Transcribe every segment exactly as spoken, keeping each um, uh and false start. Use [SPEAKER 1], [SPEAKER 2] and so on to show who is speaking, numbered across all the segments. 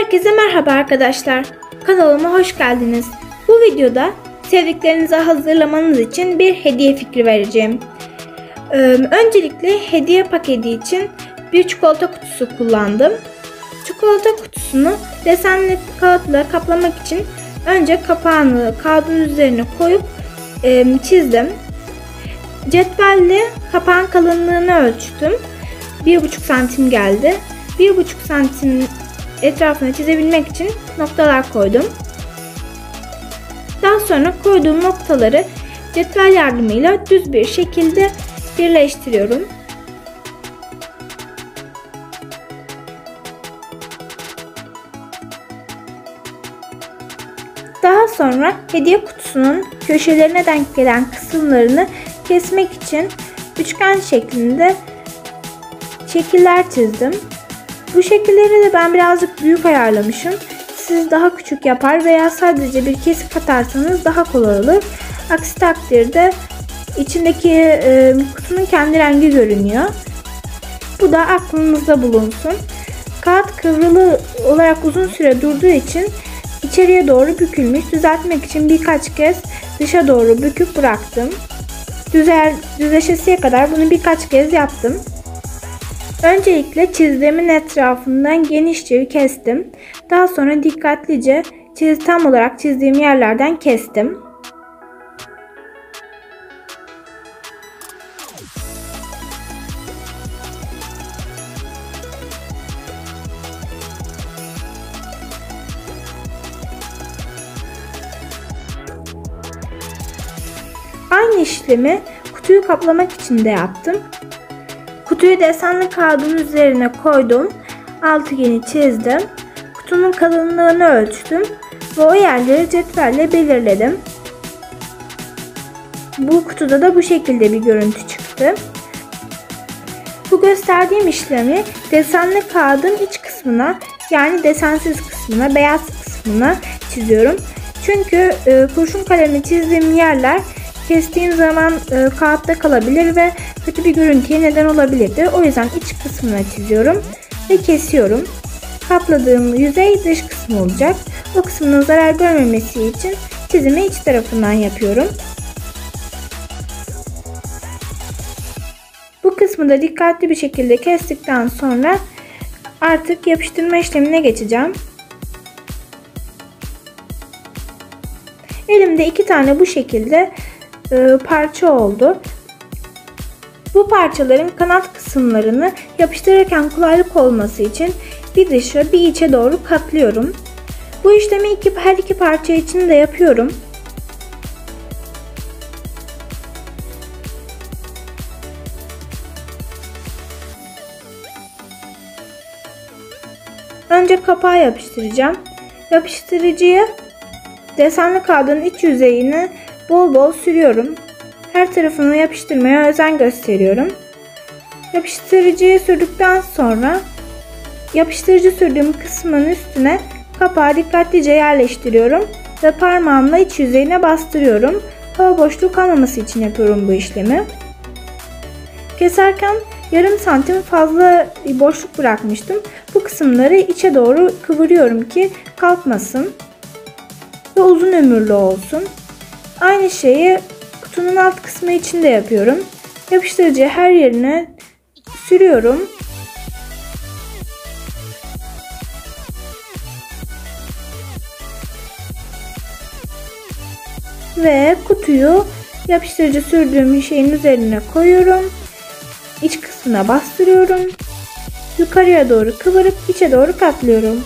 [SPEAKER 1] Herkese merhaba arkadaşlar. Kanalıma hoş geldiniz. Bu videoda sevdiklerinize hazırlamanız için bir hediye fikri vereceğim. Ee, öncelikle hediye paketi için bir çikolata kutusu kullandım. Çikolata kutusunu desenli kağıtla kaplamak için önce kapağını kağıdın üzerine koyup e, çizdim. Cetvelle kapağın kalınlığını ölçtüm. bir buçuk santim geldi. bir buçuk santim etrafını çizebilmek için noktalar koydum. Daha sonra koyduğum noktaları cetvel yardımıyla düz bir şekilde birleştiriyorum. Daha sonra hediye kutusunun köşelerine denk gelen kısımlarını kesmek için üçgen şeklinde şekiller çizdim. Bu şekilleri de ben birazcık büyük ayarlamışım. Siz daha küçük yapar veya sadece bir kesik atarsanız daha kolay olur. Aksi takdirde içindeki e, kutunun kendi rengi görünüyor. Bu da aklınızda bulunsun. Kağıt kıvrılı olarak uzun süre durduğu için içeriye doğru bükülmüş. Düzeltmek için birkaç kez dışa doğru büküp bıraktım. Düzel, düzleşesiye kadar bunu birkaç kez yaptım. Öncelikle çizdiğimin etrafından genişçe kestim. Daha sonra dikkatlice çiz, tam olarak çizdiğim yerlerden kestim. Aynı işlemi kutuyu kaplamak için de yaptım. Kutuyu desenli kağıdın üzerine koydum. Altıgeni çizdim. Kutunun kalınlığını ölçtüm ve o yerleri cetvelle belirledim. Bu kutuda da bu şekilde bir görüntü çıktı. Bu gösterdiğim işlemi desenli kağıdın iç kısmına, yani desensiz kısmına, beyaz kısmına çiziyorum. Çünkü e, kurşun kalemle çizdiğim yerler kestiğim zaman e, kağıtta kalabilir ve kötü bir görüntüye neden olabilirdi. O yüzden iç kısmına çiziyorum ve kesiyorum. Kapladığım yüzey dış kısmı olacak. O kısmının zarar görmemesi için çizimi iç tarafından yapıyorum. Bu kısmı da dikkatli bir şekilde kestikten sonra artık yapıştırma işlemine geçeceğim. Elimde iki tane bu şekilde parça oldu. Bu parçaların kanat kısımlarını yapıştırırken kolaylık olması için bir dışa bir içe doğru katlıyorum. Bu işlemi iki, her iki parça için de yapıyorum. Önce kapağı yapıştıracağım. Yapıştırıcıyı desenli kağıdın iç yüzeyine bol bol sürüyorum. Her tarafını yapıştırmaya özen gösteriyorum. Yapıştırıcıyı sürdükten sonra yapıştırıcı sürdüğüm kısmın üstüne kapağı dikkatlice yerleştiriyorum ve parmağımla iç yüzeyine bastırıyorum. Hava boşluğu kalmaması için yapıyorum bu işlemi. Keserken yarım santim fazla boşluk bırakmıştım. Bu kısımları içe doğru kıvırıyorum ki kalkmasın ve uzun ömürlü olsun. Aynı şeyi kutunun alt kısmı için de yapıyorum. Yapıştırıcıyı her yerine sürüyorum. Ve kutuyu yapıştırıcı sürdüğüm şeyin üzerine koyuyorum. İç kısmına bastırıyorum. Yukarıya doğru kıvırıp içe doğru katlıyorum.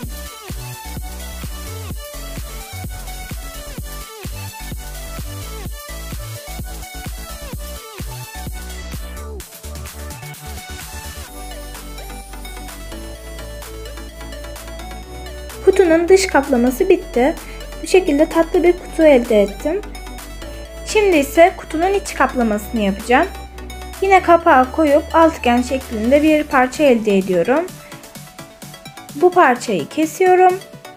[SPEAKER 1] Kutunun dış kaplaması bitti. Bu şekilde tatlı bir kutu elde ettim. Şimdi ise kutunun iç kaplamasını yapacağım. Yine kapağı koyup altıgen şeklinde bir parça elde ediyorum. Bu parçayı kesiyorum.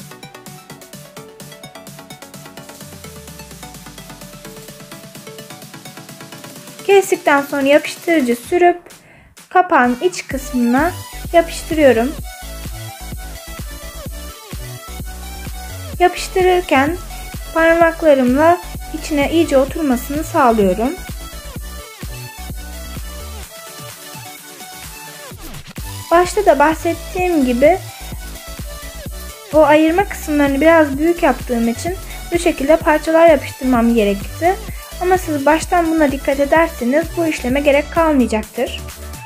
[SPEAKER 1] Kestikten sonra yapıştırıcı sürüp kapağın iç kısmına yapıştırıyorum. Yapıştırırken parmaklarımla içine iyice oturmasını sağlıyorum. Başta da bahsettiğim gibi o ayırma kısımlarını biraz büyük yaptığım için bu şekilde parçalar yapıştırmam gerekti. Ama siz baştan buna dikkat ederseniz bu işleme gerek kalmayacaktır.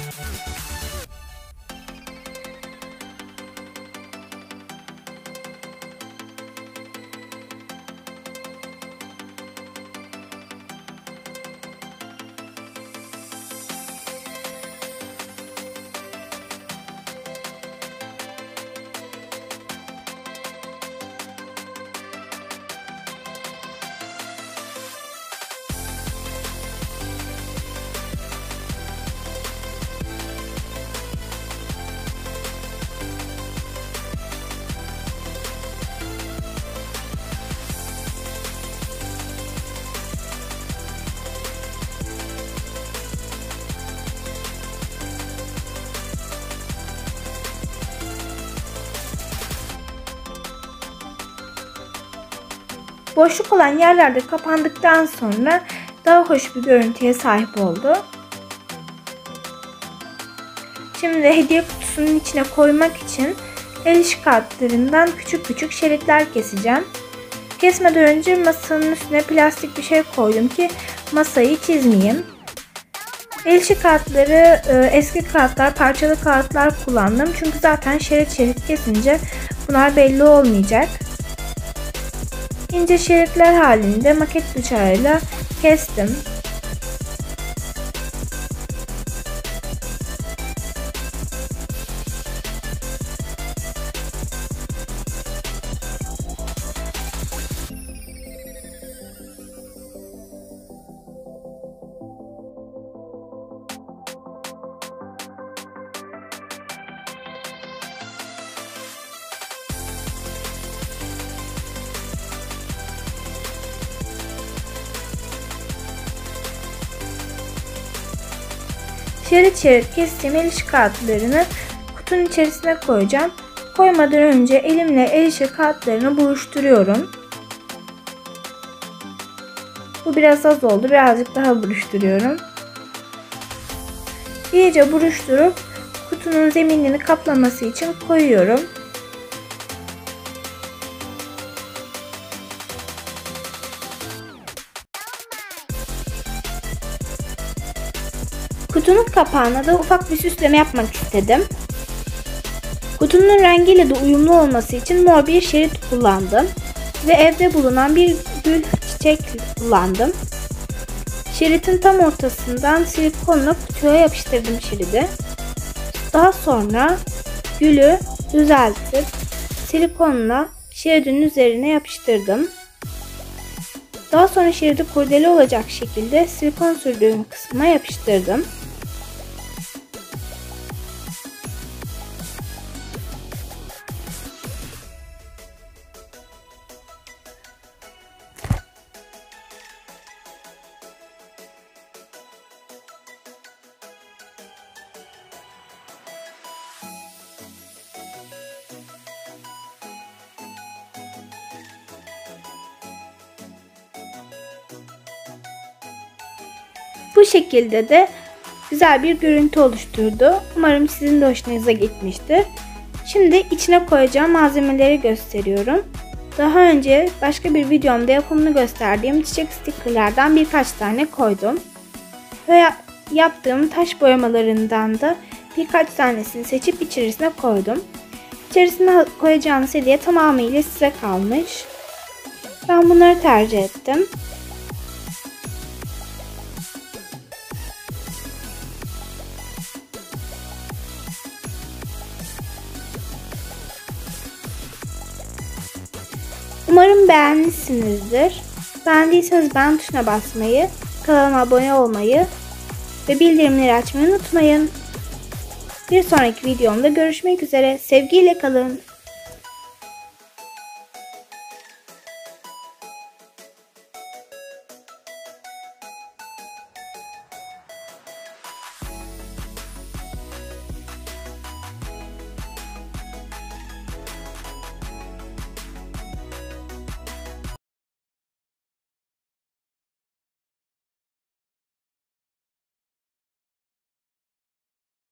[SPEAKER 1] Boşluk olan yerlerde kapandıktan sonra daha hoş bir görüntüye sahip oldu. Şimdi hediye kutusunun içine koymak için el işi kağıtlarından küçük küçük şeritler keseceğim. Kesmeden önce masanın üstüne plastik bir şey koydum ki masayı çizmeyeyim. El işi kağıtları eski kağıtlar, parçalı kağıtlar kullandım. Çünkü zaten şerit şerit kesince bunlar belli olmayacak. İnce şeritler halinde maket bıçağıyla kestim. Şerit şerit kestiğim el işi kağıtlarını kutunun içerisine koyacağım. Koymadan önce elimle el işi kağıtlarını buruşturuyorum. Bu biraz az oldu. Birazcık daha buruşturuyorum. İyice buruşturup kutunun zeminini kaplaması için koyuyorum. Kutunun kapağına da ufak bir süsleme yapmak istedim. Kutunun rengiyle de uyumlu olması için mor bir şerit kullandım. Ve evde bulunan bir gül çiçek kullandım. Şeritin tam ortasından silikonla kutuya yapıştırdım şeridi. Daha sonra gülü düzeltip silikonla şeridin üzerine yapıştırdım. Daha sonra şeridi kurdele olacak şekilde silikon sürdüğüm kısma yapıştırdım. Bu şekilde de güzel bir görüntü oluşturdu. Umarım sizin de hoşunuza gitmiştir. Şimdi içine koyacağım malzemeleri gösteriyorum. Daha önce başka bir videomda yapımını gösterdiğim çiçek stickerlardan birkaç tane koydum. Ve yaptığım taş boyamalarından da birkaç tanesini seçip içerisine koydum. İçerisine koyacağınız hediye tamamıyla size kalmış. Ben bunları tercih ettim. Umarım beğenmişsinizdir. Beğendiyseniz beğen tuşuna basmayı, kanalıma abone olmayı ve bildirimleri açmayı unutmayın. Bir sonraki videomda görüşmek üzere. Sevgiyle kalın.